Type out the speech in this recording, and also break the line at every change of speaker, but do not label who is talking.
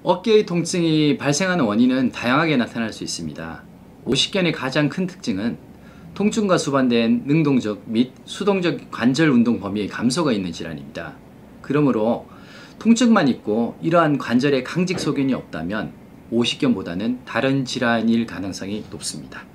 어깨의 통증이 발생하는 원인은 다양하게 나타날 수 있습니다. 오십견의 가장 큰 특징은 통증과 수반된 능동적 및 수동적 관절 운동 범위의 감소가 있는 질환입니다. 그러므로 통증만 있고 이러한 관절에 강직 소견이 없다면 오십견보다는 다른 질환일 가능성이 높습니다.